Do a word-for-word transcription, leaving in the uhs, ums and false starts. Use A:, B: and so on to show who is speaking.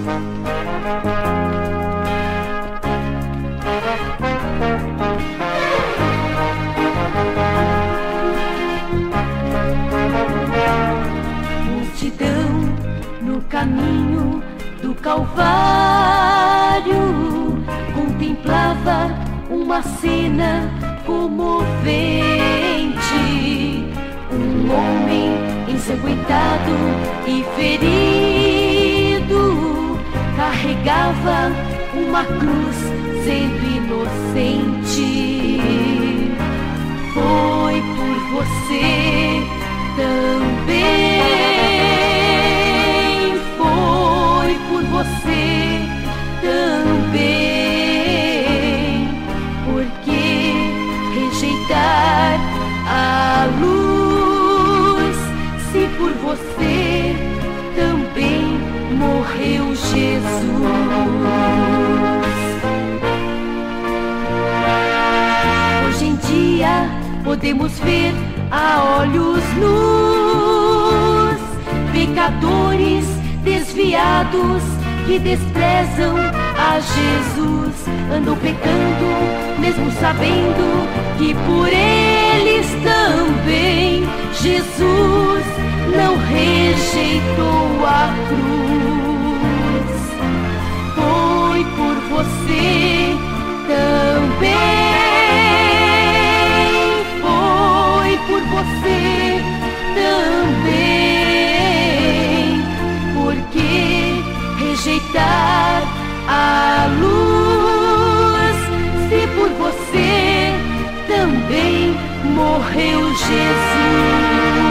A: Multidão no caminho do Calvário contemplava uma cena comovente. Um homem ensanguentado e ferido carregava uma cruz sendo inocente. Foi por você também, foi por você também, porque rejeitar a luz, se por você também morreu Jesus. Hoje em dia podemos ver a olhos nus pecadores desviados que desprezam a Jesus, andam pecando mesmo sabendo que por eles também Jesus não rejeitou a cruz. Foi por você também, foi por você também, porque rejeitar a luz, se por você também morreu Jesus.